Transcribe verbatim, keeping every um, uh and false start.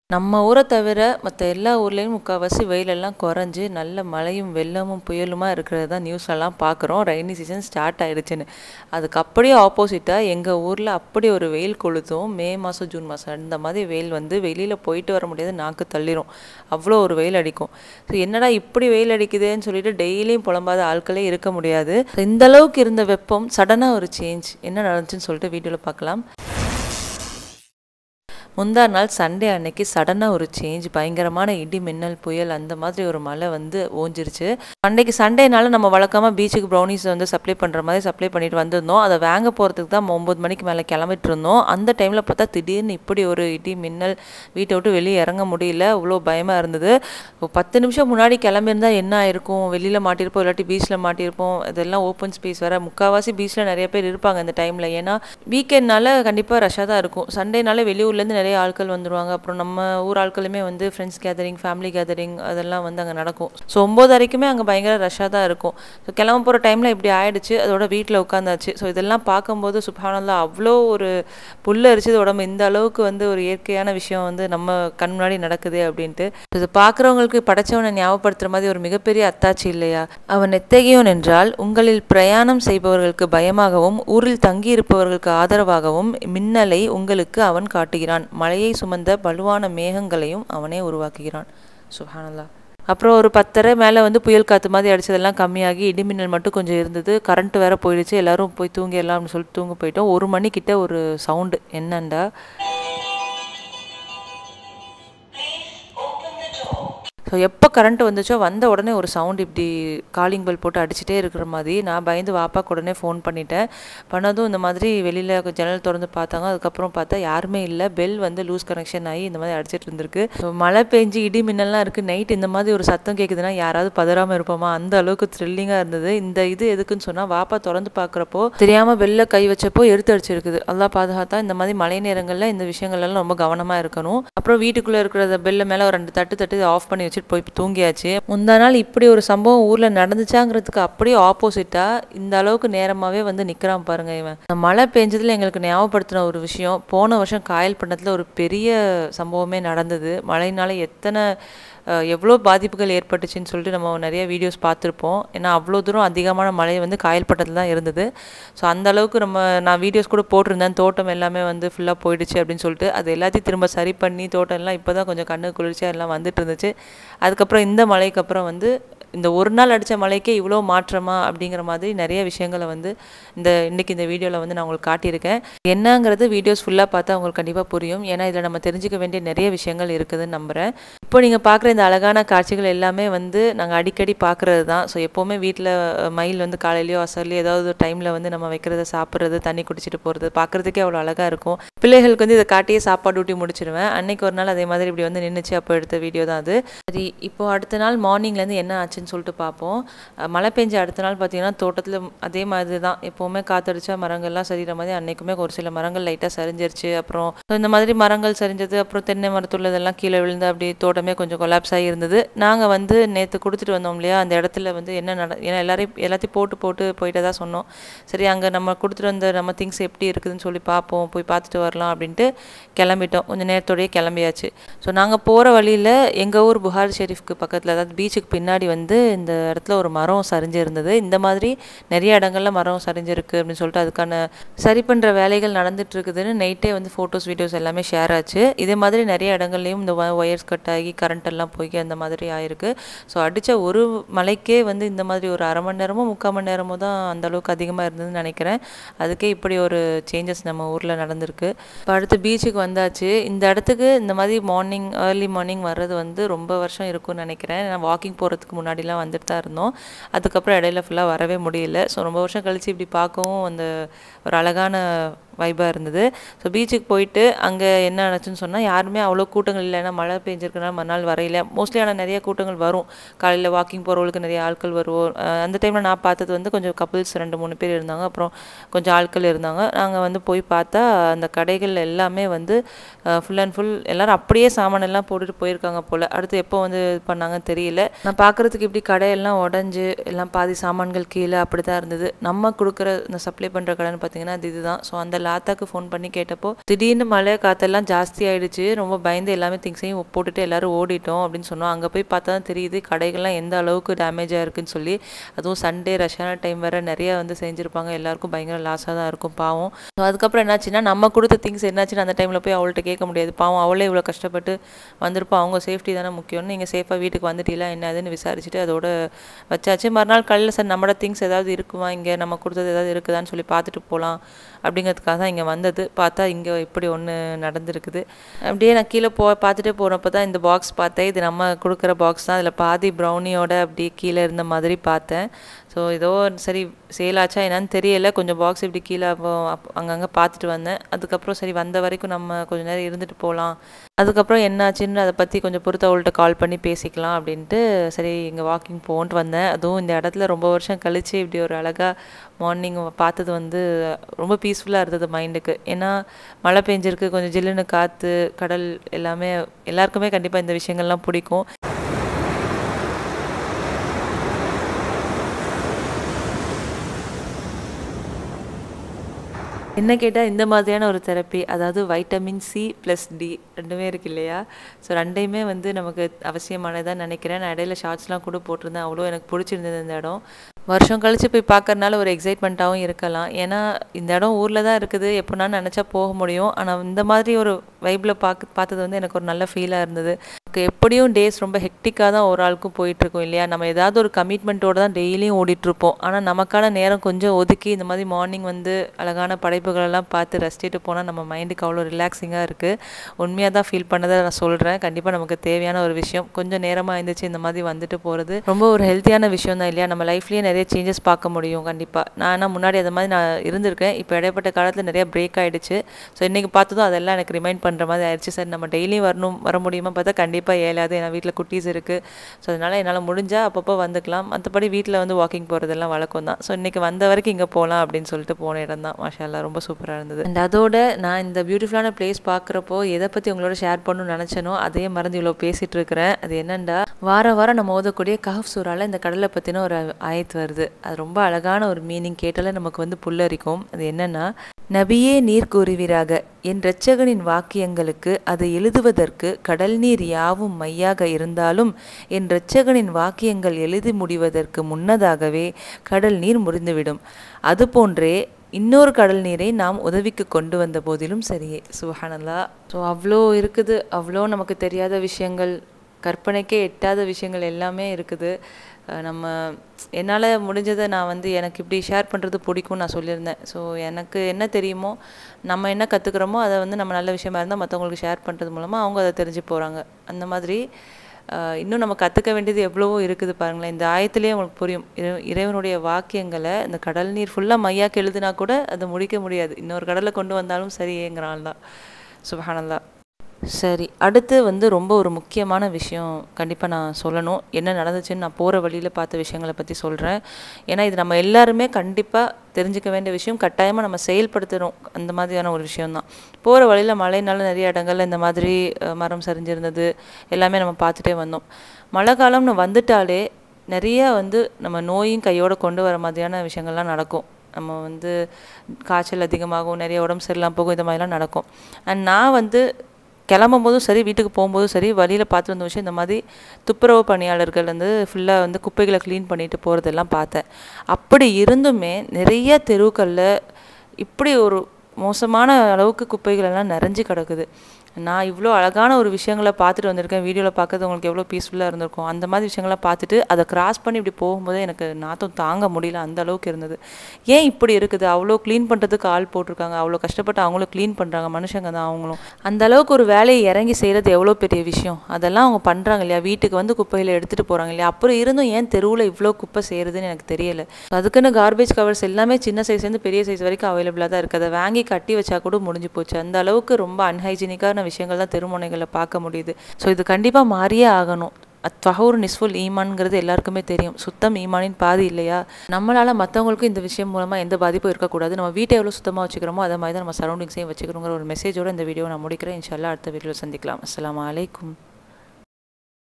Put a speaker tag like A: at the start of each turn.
A: நம்ம ஊரை தவிர மற்ற எல்லா ஊர்லேயும் முக்கால்வாசி வெயிலெல்லாம் குறைஞ்சி நல்ல மழையும் வெள்ளமும் புயலுமா இருக்கிறது தான் நியூஸ்லலாம் பார்க்குறோம். ரெய்னி சீசன் ஸ்டார்ட் ஆகிடுச்சின்னு. அதுக்கு அப்படியே ஆப்போசிட்டாக எங்கள் ஊரில் அப்படி ஒரு வெயில் கொளுத்தும். மே மாதம் ஜூன் மாதம் அந்த மாதிரி வெயில் வந்து வெளியில் போயிட்டு வர முடியாது, நாக்கு தள்ளிரும். அவ்வளோ ஒரு வெயில் அடிக்கும். ஸோ என்னடா இப்படி வெயில் அடிக்குதுன்னு சொல்லிட்டு டெய்லியும் புலம்பாத ஆட்களே இருக்க முடியாது. இந்த அளவுக்கு இருந்த வெப்பம் சடனாக ஒரு சேஞ்ச் என்ன நடந்துச்சுன்னு சொல்லிட்டு வீடியோவில் பார்க்கலாம். முந்தா நாள் சண்டே அன்னைக்கு சடனாக ஒரு சேஞ்ச், பயங்கரமான இடி மின்னல் புயல் அந்த மாதிரி ஒரு மழை வந்து ஓஞ்சிருச்சு. அன்னைக்கு சண்டேனால நம்ம வழக்கமாக பீச்சுக்கு ப்ரௌனிஸ் வந்து சப்ளை பண்ணுற மாதிரி சப்ளை பண்ணிட்டு வந்திருந்தோம். அதை வாங்க போகிறதுக்கு தான் ஒம்பது மணிக்கு மேலே கிளம்பிட்டு இருந்தோம். அந்த டைமில் பார்த்தா திடீர்னு இப்படி ஒரு இடி மின்னல், வீட்டை விட்டு வெளியே இறங்க முடியல, அவ்வளோ பயமாக இருந்தது. பத்து நிமிஷம் முன்னாடி கிளம்பியிருந்தால் என்ன ஆயிருக்கும், வெளியில் மாட்டியிருப்போம், இல்லாட்டி பீச்சில் மாட்டியிருப்போம். இதெல்லாம் ஓப்பன் ஸ்பேஸ் வேறு, முக்கால்வாசி பீச்சில் நிறைய பேர் இருப்பாங்க அந்த டைமில். ஏன்னா வீக்கெண்ட்னால கண்டிப்பாக ரஷ்ஷாக தான் இருக்கும். சண்டேனால வெளியூர்லேருந்து நிறைய ஆட்கள் வந்துடுவாங்க. அப்புறம் நம்ம ஊர் ஆட்களுமே வந்து ஃப்ரெண்ட்ஸ் கேதரிங், ஃபேமிலி கேதரிங் அதெல்லாம் வந்து அங்கே நடக்கும். ஸோ ஒம்பது வரைக்குமே அங்கே பயங்கர ரஷ்ஷாக தான் இருக்கும். ஸோ கிளம்ப போகிற டைமில் இப்படி ஆயிடுச்சு. அதோட வீட்டில் உட்காந்தாச்சு. ஸோ இதெல்லாம் பார்க்கும்போது சுப்ஹானல்லாஹ் அவ்வளோ ஒரு புல் அரிச்சது உடம்பு. இந்த அளவுக்கு வந்து ஒரு இயற்கையான விஷயம் வந்து நம்ம கண் முன்னாடி நடக்குது அப்படின்ட்டு. இது பார்க்குறவங்களுக்கு படைச்சவனை ஞாபகப்படுத்துகிற மாதிரி ஒரு மிகப்பெரிய அத்தாட்சி இல்லையா? அவன் எத்தகையோன் என்றால், உங்களில் பிரயாணம் செய்பவர்களுக்கு பயமாகவும் ஊரில் தங்கியிருப்பவர்களுக்கு ஆதரவாகவும் மின்னலை உங்களுக்கு அவன் காட்டுகிறான். மழையை சுமந்த பலுவான மேகங்களையும் அவனே உருவாக்குகிறான். சுப்ஹானல்லாஹ். அப்புறம் ஒரு பத்தரை மேலே வந்து புயல் காற்று மாதிரி அடித்ததெல்லாம் கம்மியாகி இடிமின்னல் மட்டும் கொஞ்சம் இருந்தது. கரண்ட் வேறு போயிடுச்சு. எல்லோரும் போய் தூங்கிடலாம் அப்படின்னு சொல்லிட்டு தூங்க போயிட்டோம். ஒரு மணிக்கிட்ட ஒரு சவுண்டு என்னண்டா, ஸோ எப்போ கரண்ட் வந்துச்சோ வந்த உடனே ஒரு சவுண்ட் இப்படி காலிங் பெல் போட்டு அடிச்சுட்டே இருக்கிற மாதிரி. நான் பயந்து வாப்பாக்கு உடனே ஃபோன் பண்ணிட்டேன். பண்ணதும் இந்த மாதிரி வெளியில் ஜன்னல் திறந்து பார்த்தாங்க. அதுக்கப்புறம் பார்த்தா யாருமே இல்லை. பெல் வந்து லூஸ் கனெக்ஷன் ஆகி இந்த மாதிரி அடிச்சிட்டு இருந்திருக்கு. ஸோ மழை பெஞ்சு இடி மின்னல்லாம் இருக்குது. நைட் இந்த மாதிரி ஒரு சத்தம் கேட்குதுன்னா யாராவது பதறாமல் இருப்போமா? அந்த அளவுக்கு த்ரில்லிங்காக இருந்தது. இந்த இது எதுக்குன்னு சொன்னால், வாப்பா திறந்து பார்க்குறப்போ தெரியாமல் பெல்ல கை வச்சப்போ எடுத்து அடிச்சிருக்குது. அல்லாஹ் பாதுகாத்தா. இந்த மாதிரி மழை நேரங்களில் இந்த விஷயங்கள்லாம் ரொம்ப கவனமாக இருக்கணும். அப்புறம் வீட்டுக்குள்ளே இருக்கிற பெல்ல மேலே ஒரு ரெண்டு தட்டு தட்டு ஆஃப் பண்ணி வச்சு போய் தூங்கியாச்சு. முந்தா நாள் இப்படி ஒரு சம்பவம் ஊரில் நடந்துச்சாங்கிறதுக்கு அப்படியே ஆப்போசிட்டாக இந்த அளவுக்கு நேரமாகவே வந்து நிற்கிறான் பாருங்க இவன். மழை பெஞ்சதில் எங்களுக்கு ஞாபகப்படுத்தின ஒரு விஷயம், போன வருஷம் காயல்பட்டினத்தில் ஒரு பெரிய சம்பவமே நடந்தது. மழையினால எத்தனை எவ்வளோ பாதிப்புகள் ஏற்பட்டுச்சுன்னு சொல்லிட்டு நம்ம நிறைய வீடியோஸ் பார்த்துருப்போம். ஏன்னா அவ்வளோ தூரம் அதிகமான மழை வந்து காயல்பட்டத்தில் தான் இருந்தது. ஸோ அந்த அளவுக்கு நம்ம நான் வீடியோஸ் கூட போட்டிருந்தேன். தோட்டம் எல்லாமே வந்து ஃபுல்லாக போயிடுச்சு அப்படின்னு சொல்லிட்டு அது எல்லாத்தையும் திரும்ப சரி பண்ணி தோட்டம் எல்லாம் இப்போ தான் கொஞ்சம் கண்ணு குளிர்ச்சியாக எல்லாம் வந்துட்டு இருந்துச்சு. அதுக்கப்புறம் இந்த மழைக்கு அப்புறம் வந்து இந்த ஒரு நாள் அடித்த மழைக்கே இவ்வளோ மாற்றமா அப்படிங்கிற மாதிரி நிறைய விஷயங்களை வந்து இந்த இன்றைக்கி இந்த வீடியோவில் வந்து நான் உங்களுக்கு காட்டியிருக்கேன். என்னங்கிறது வீடியோஸ் ஃபுல்லாக பார்த்தா உங்களுக்கு கண்டிப்பாக புரியும். ஏன்னா இதில் நம்ம தெரிஞ்சுக்க வேண்டிய நிறைய விஷயங்கள் இருக்குதுன்னு நம்புகிறேன். இப்போ நீங்கள் பார்க்குற இந்த அழகான காட்சிகள் எல்லாமே வந்து நாங்கள் அடிக்கடி பார்க்குறது தான். ஸோ எப்போவுமே வீட்டில் மயில் வந்து காலையிலையோ அசர்லையோ ஏதாவது ஒரு டைமில் வந்து நம்ம வைக்கிறத சாப்பிட்றது, தண்ணி குடிச்சிட்டு போகிறது பார்க்குறதுக்கே அவ்வளோ அழகாக இருக்கும். பிள்ளைகளுக்கு வந்து இதை காட்டியே சாப்பாடு ஊட்டி முடிச்சிடுவேன். அன்றைக்கி ஒரு நாள் அதே மாதிரி இப்படி வந்து நின்றுச்சு. அப்போ எடுத்த வீடியோ தான் அது. சரி, இப்போது அடுத்த நாள் மார்னிங்லேருந்து என்ன ஆச்சு சொல்லிட்டு பார்ப்போம். மழை பெஞ்ச அடுத்த நாள் பார்த்தீங்கன்னா தோட்டத்தில் அதே மாதிரி தான். எப்போவுமே காத்தடிச்சா மரங்கள்லாம் சரிகிற மாதிரி அன்றைக்குமே ஒரு சில மரங்கள் லைட்டாக சரிஞ்சிருச்சு. அப்புறம் இந்த மாதிரி மரங்கள் சரிஞ்சது. அப்புறம் தென்னை மரத்துள்ளதெல்லாம் கீழே விழுந்து அப்படி தோட்டமே கொஞ்சம் கொலாப்ஸ் ஆகி இருந்தது. நாங்கள் வந்து நேற்று கொடுத்துட்டு வந்தோம் இல்லையா, அந்த இடத்துல வந்து என்ன நட ஏன்னா எல்லாரையும் எல்லாத்தையும் போட்டு போட்டு போயிட்டு தான் சொன்னோம். சரி, அங்கே நம்ம கொடுத்துட்டு வந்த நம்ம திங்ஸ் எப்படி இருக்குதுன்னு சொல்லி பார்ப்போம், போய் பார்த்துட்டு வரலாம் அப்படின்ட்டு கிளம்பிட்டோம். கொஞ்சம் நேரத்தோடையே கிளம்பியாச்சு. ஸோ நாங்கள் போகிற வழியில் எங்கள் ஊர் புகார் ஷெரீஃப்க்கு பக்கத்தில், அதாவது பீச்சுக்கு பின்னாடி வந்து இந்த இடத்துல ஒரு மரம் சரிஞ்சு இருந்தது. இந்த மாதிரி நிறைய இடங்கள்ல மரம் சரிஞ்சிருக்கு அப்படின்னு சொல்லிட்டு அதுக்கான சரி பண்ணுற வேலைகள் நடந்துட்டு இருக்குதுன்னு நைட்டே வந்து ஃபோட்டோஸ் வீடியோஸ் எல்லாமே ஷேர் ஆச்சு. இதே மாதிரி நிறைய இடங்கள்லையும் இந்த ஒயர்ஸ் கட் ஆகி கரண்ட் எல்லாம் போய் அந்த மாதிரி ஆயிருக்கு. ஸோ அடித்த ஒரு மலைக்கே வந்து இந்த மாதிரி ஒரு அரை மணி நேரமோ முக்கால் மணி நேரமோ தான் அந்த அளவுக்கு அதிகமாக இருந்ததுன்னு நினைக்கிறேன். அதுக்கே இப்படி ஒரு சேஞ்சஸ் நம்ம ஊரில் நடந்திருக்கு. இப்போ அடுத்து பீச்சுக்கு வந்தாச்சு. இந்த இடத்துக்கு இந்த மாதிரி மார்னிங் ஏர்லி மார்னிங் வர்றது வந்து ரொம்ப வருஷம் இருக்கும்னு நினைக்கிறேன். நான் வாக்கிங் போகிறதுக்கு முன்னாடிலாம் வந்துட்டு தான் இருந்தோம். அதுக்கப்புறம் இடையில ஃபுல்லாக வரவே முடியல. ஸோ ரொம்ப வருஷம் கழித்து இப்படி பார்க்கவும் அந்த ஒரு அழகான வைபாக இருந்தது. ஸோ பீச்சுக்கு போயிட்டு அங்கே என்ன ஆச்சுன்னு சொன்னால், யாருமே அவ்வளோ கூட்டங்கள் இல்லை. ஏன்னா மழை பெஞ்சிருக்கனால மறுநாள் வரையில மோஸ்ட்லி. ஆனால் நிறைய கூட்டங்கள் வரும். காலையில் வாக்கிங் போகிறவங்களுக்கு நிறைய ஆட்கள் வருவோம். அந்த டைமில் நான் பார்த்தது வந்து கொஞ்சம் கப்புள்ஸ் ரெண்டு மூணு பேர் இருந்தாங்க. அப்புறம் கொஞ்சம் ஆட்கள் இருந்தாங்க. நாங்கள் வந்து போய் பார்த்தா அந்த கடைகள் எல்லாமே வந்து ஃபுல் அண்ட் ஃபுல் எல்லோரும் அப்படியே சாமான் எல்லாம் போட்டுட்டு போயிருக்காங்க போல். அடுத்து எப்போ வந்து இது பண்ணாங்கன்னு தெரியல. நான் பார்க்குறதுக்கு இப்படி கடையெல்லாம் உடஞ்சி எல்லாம் பாதி சாமான்கள் கீழே அப்படி தான் இருந்தது. நம்ம கொடுக்குற இந்த சப்ளை பண்ணுற கடைன்னு பார்த்தீங்கன்னா அது இதுதான். ஸோ அந்த எங்கள் ஆத்தாக்கு ஃபோன் பண்ணி கேட்டப்போ திடீர்னு மழை காற்றெல்லாம் ஜாஸ்தி ஆகிடுச்சு, ரொம்ப பயந்து எல்லாமே திங்ஸையும் போட்டுட்டு எல்லோரும் ஓடிட்டோம் அப்படின்னு சொன்னோம். அங்கே போய் பார்த்தா தான் தெரியுது கடைகள்லாம் எந்த அளவுக்கு டேமேஜ் ஆகிருக்குன்னு சொல்லி. அதுவும் சண்டே ரஷ்ஷான டைம் வேறு நிறையா வந்து செஞ்சுருப்பாங்க, எல்லாருக்கும் பயங்கர லாஸாக தான் இருக்கும் பாவம். ஸோ அதுக்கப்புறம் என்னாச்சுன்னா நம்ம கொடுத்த திங்ஸ் என்னாச்சுன்னு அந்த டைமில் போய் அவள்கிட்ட கேட்க முடியாது, பாவம் அவளே இவ்வளோ கஷ்டப்பட்டு வந்திருப்போம், அவங்க சேஃப்டி தானே முக்கியம்னு நீங்கள் சேஃபாக வீட்டுக்கு வந்துட்டீங்களா என்னதுன்னு விசாரிச்சுட்டு அதோட வச்சாச்சு. மறுநாள் காலையில் சார் நம்மளோட திங்ஸ் ஏதாவது இருக்குமா, இங்கே நம்ம கொடுத்தது ஏதாவது இருக்குதான்னு சொல்லி பார்த்துட்டு போகலாம் அப்படிங்கிறதுக்காக தான் இங்கே வந்தது. பார்த்தா இங்கே இப்படி ஒன்று நடந்துருக்குது. அப்படியே நான் கீழே போ பார்த்துட்டே போகிறப்ப தான் இந்த பாக்ஸ் பார்த்தேன். இது நம்ம கொடுக்குற பாக்ஸ் தான். அதில் பாதி ப்ரௌனியோட அப்படியே கீழே இருந்த மாதிரி பார்த்தேன். ஸோ ஏதோ சரி சேல் ஆச்சா என்னன்னு தெரியலை, கொஞ்சம் பாக்ஸ் இப்படி கீழே அங்கங்கே பார்த்துட்டு வந்தேன். அதுக்கப்புறம் சரி வந்த வரைக்கும் நம்ம கொஞ்சம் நேரம் இருந்துட்டு போகலாம், அதுக்கப்புறம் என்னாச்சுன்னு அதை பற்றி கொஞ்சம் பொறுத்து அவள்கிட்ட கால் பண்ணி பேசிக்கலாம் அப்படின்ட்டு சரி இங்கே வாக்கிங் போன்ட்டு வந்தேன். அதுவும் இந்த இடத்துல ரொம்ப வருஷம் கழித்து இப்படி ஒரு அழகாக மார்னிங் பார்த்தது வந்து ரொம்ப பீஸ்ஃபுல்லாக இருந்தது மைண்டுக்கு. ஏன்னா மழை பெஞ்சிருக்கு, கொஞ்சம் ஜில்லுன்னு காற்று, கடல் எல்லாமே எல்லாருக்குமே கண்டிப்பாக இந்த விஷயங்கள்லாம் பிடிக்கும். என்ன கேட்டால் இந்த மாதிரியான ஒரு தெரப்பி, அதாவது வைட்டமின் சி ப்ளஸ் டி ரெண்டுமே இருக்குது இல்லையா, ஸோ ரெண்டையுமே வந்து நமக்கு அவசியமானதாக நினைக்கிறேன். நான் இடையில ஷார்ட்ஸ்லாம் கூட போட்டிருந்தேன், அவ்வளோ எனக்கு பிடிச்சிருந்தது இந்த இடம். வருஷம் கழித்து போய் பார்க்கறனால ஒரு எக்ஸைட்மெண்ட்டாகவும் இருக்கலாம். ஏன்னா இந்த இடம் ஊரில் தான் இருக்குது, எப்படின்னா நினச்சா போக முடியும். ஆனால் இந்த மாதிரி ஒரு வைப்பில் பார்க்க பார்த்தது வந்து எனக்கு ஒரு நல்ல ஃபீலாக இருந்தது. எப்படியும் டேஸ் ரொம்ப ஹெக்டிக்காக தான் ஒரு ஆளுக்கும் போயிட்டுருக்கோம் இல்லையா, நம்ம ஏதாவது ஒரு கமிட்மெண்ட்டோடு தான் டெய்லியும் ஓடிட்டுருப்போம். ஆனால் நமக்கான நேரம் கொஞ்சம் ஒதுக்கி இந்த மாதிரி மார்னிங் வந்து அழகான படைப்புகளெல்லாம் பார்த்து ரசிச்சுட்டு போனால் நம்ம மைண்டுக்கு அவ்வளோ ரிலாக்ஸிங்காக இருக்குது. உண்மையாக தான் ஃபீல் பண்ணதை நான் சொல்கிறேன். கண்டிப்பாக நமக்கு தேவையான ஒரு விஷயம். கொஞ்சம் நேரமாக இருந்துச்சு இந்த மாதிரி வந்துட்டு போகிறது ரொம்ப ஒரு ஹெல்த்தியான விஷயம் தான் இல்லையா. நம்ம லைஃப்லேயே நிறைய சேஞ்சஸ் பார்க்க முடியும் கண்டிப்பாக. நான் ஆனால் முன்னாடி அது மாதிரி நான் இருந்திருக்கேன், இப்போ இடைப்பட்ட காலத்தில் நிறைய பிரேக் ஆகிடுச்சு. ஸோ இன்றைக்கி பார்த்ததும் அதெல்லாம் எனக்கு ரிமைண்ட் பண்ணுற மாதிரி ஆயிடுச்சு. சார் நம்ம டெய்லியும் வரணும் வர முடியுமா பார்த்தா கண்டிப்பாக ஏலாது, ஏன்னா வீட்டில் குட்டீஸ் இருக்குது. ஸோ அதனால் என்னால் முடிஞ்சால் அப்பப்போ வந்துக்கலாம். மற்றபடி வீட்டில் வந்து வாக்கிங் போகிறதெல்லாம் வழக்கம் தான். ஸோ இன்றைக்கி வந்த வரைக்கும் இங்கே போகலாம் அப்படின்னு சொல்லிட்டு போன இடம் தான். மாஷா அல்லாஹ் ரொம்ப சூப்பராக இருந்தது. அண்ட் அதோட நான் இந்த பியூட்டிஃபுல்லான பிளேஸ் பார்க்குறப்போ எதை பற்றி உங்களோட ஷேர் பண்ணணும்னு நினச்சனோ அதையே மறந்து இவ்வளோ பேசிகிட்டு இருக்கிறேன். அது என்னென்னா, வார வாரம் நம்ம ஓதக்கூடிய கஹஃப் சூறால இந்த கடலை பற்றின ஒரு ஆயத்து வருது. அது ரொம்ப அழகான ஒரு மீனிங், கேட்டாலே நமக்கு வந்து புல்லரிக்கும். அது என்னென்னா, நபியே நீர் கூறுவீராக, என் இரட்சகனின் வாக்கியங்களுக்கு அதை எழுதுவதற்கு கடல் நீர் யாவும் மையாக இருந்தாலும் என் இரட்சகனின் வாக்கியங்கள் எழுதி முடிவதற்கு முன்னதாகவே கடல் நீர் முறிந்துவிடும். அதுபோன்றே இன்னொரு கடல் நீரை நாம் உதவிக்கு கொண்டு வந்த போதிலும் சரியே. சுப்ஹானல்லாஹ். ஸோ அவ்வளோ இருக்குது, அவ்வளோ நமக்கு தெரியாத விஷயங்கள், கற்பனைக்கே எட்டாத விஷயங்கள் எல்லாமே இருக்குது. நம்ம என்னால் முடிஞ்சதை நான் வந்து எனக்கு இப்படி ஷேர் பண்ணுறது பிடிக்கும்னு நான் சொல்லியிருந்தேன். ஸோ எனக்கு என்ன தெரியுமோ, நம்ம என்ன கற்றுக்குறோமோ அதை வந்து நம்ம நல்ல விஷயமா இருந்தால் மற்றவங்களுக்கு ஷேர் பண்ணுறது மூலமாக அவங்க அதை தெரிஞ்சு போகிறாங்க. அந்த மாதிரி இன்னும் நம்ம கற்றுக்க வேண்டியது எவ்வளவோ இருக்குது பாருங்களேன். இந்த ஆயத்திலே உங்களுக்கு புரியும், இறைவனுடைய வாக்கியங்களை இந்த கடல் நீர் ஃபுல்லாக மையாக்கு எழுதுனா கூட அதை முடிக்க முடியாது. இன்னொரு கடலை கொண்டு வந்தாலும் சரிங்கிறான் தான். சுப்ஹானல்லாஹ். சரி, அடுத்து வந்து ரொம்ப ஒரு முக்கியமான விஷயம் கண்டிப்பாக நான் சொல்லணும். என்ன நடந்துச்சுன்னு நான் போகிற வழியில் பார்த்த விஷயங்களை பற்றி சொல்கிறேன். ஏன்னா இது நம்ம எல்லாருமே கண்டிப்பாக தெரிஞ்சுக்க வேண்டிய விஷயம், கட்டாயமாக நம்ம செயல்படுத்தணும். அந்த மாதிரியான ஒரு விஷயந்தான். போகிற வழியில் மழைனால நிறைய இடங்கள்ல இந்த மாதிரி மரம் சரிஞ்சிருந்தது எல்லாமே நம்ம பார்த்துட்டே வந்தோம். மழை காலம்னு வந்துட்டாலே நிறைய வந்து நம்ம நோயும் கையோடு கொண்டு வர மாதிரியான விஷயங்கள்லாம் நடக்கும். நம்ம வந்து காய்ச்சல் அதிகமாகும், நிறைய உடம்பு சரியில்லாமல் போகும், இந்த மாதிரிலாம் நடக்கும். அண்ட் நான் வந்து கிளம்பும் போதும் சரி, வீட்டுக்கு போகும்போதும் சரி, வழியில் பார்த்து வந்த விஷயம் இந்த மாதிரி துப்புரவு பணியாளர்கள் வந்து ஃபுல்லாக வந்து குப்பைகளை க்ளீன் பண்ணிட்டு போகிறதெல்லாம் பார்த்தேன். அப்படி இருந்துமே நிறைய தெருக்களில் இப்படி ஒரு மோசமான அளவுக்கு குப்பைகள் எல்லாம் நிறைஞ்சு கிடக்குது. நான் இவ்வளோ அழகான ஒரு விஷயங்களை பார்த்துட்டு வந்திருக்கேன். வீடியோவில் பார்க்கறது உங்களுக்கு எவ்வளோ பீஸ்ஃபுல்லாக இருந்திருக்கும். அந்த மாதிரி விஷயங்களை பார்த்துட்டு அதை கிராஸ் பண்ணி இப்படி போகும்போது எனக்கு நாத்தம் தாங்க முடியல, அந்த அளவுக்கு இருந்தது. ஏன் இப்படி இருக்குது? அவ்வளோ க்ளீன் பண்ணுறதுக்கு ஆள் போட்டிருக்காங்க, அவ்வளோ கஷ்டப்பட்டு அவங்களும் க்ளீன் பண்ணுறாங்க, மனுஷங்க தான் அவங்களும். அந்த அளவுக்கு ஒரு வேலையை இறங்கி செய்கிறது எவ்வளோ பெரிய விஷயம். அதெல்லாம் அவங்க பண்ணுறாங்க இல்லையா, வீட்டுக்கு வந்து குப்பையில் எடுத்துகிட்டு போகிறாங்க இல்லையா. அப்புறம் இருந்தும் ஏன் தெருவில் இவ்வளோ குப்பை செய்கிறதுன்னு எனக்கு தெரியலை. அதுக்குன்னு கார்பேஜ் கவர்ஸ் எல்லாமே சின்ன சைஸ்லேருந்து பெரிய சைஸ் வரைக்கும் அவைலபிளாக தான் இருக்குது. அதை வாங்கி கட்டி வச்சா கூட முடிஞ்சு போச்சு. அந்த அளவுக்கு ரொம்ப அன்ஹைஜீனிக்கான விஷயங்கள் தான் தெருமுனைகளில் பார்க்க முடியுது. ஸோ இது கண்டிப்பாக மாறியே ஆகணும். அத்வஹூர் நிஸ்ஃபுல் ஈமான்ங்கிறது எல்லாருக்குமே தெரியும். சுத்தம் ஈமானின் பாதி இல்லையா. நம்மளால் மற்றவங்களுக்கும் இந்த விஷயம் மூலமாக எந்த பாதிப்பும் இருக்கக்கூடாது. நம்ம வீட்டை எவ்வளோ சுத்தமாக வச்சுக்கிறோமோ அதை மாதிரி தான் நம்ம சரௌண்டிங்ஸையும் வச்சுக்கிறோங்கிற ஒரு மெசேஜோடு இந்த வீடியோ நான் முடிக்கிறேன். இன்ஷா அல்லாஹ் அடுத்த வீடியோவில் சந்திக்கலாம். அஸ்ஸலாமு அலைக்கும்.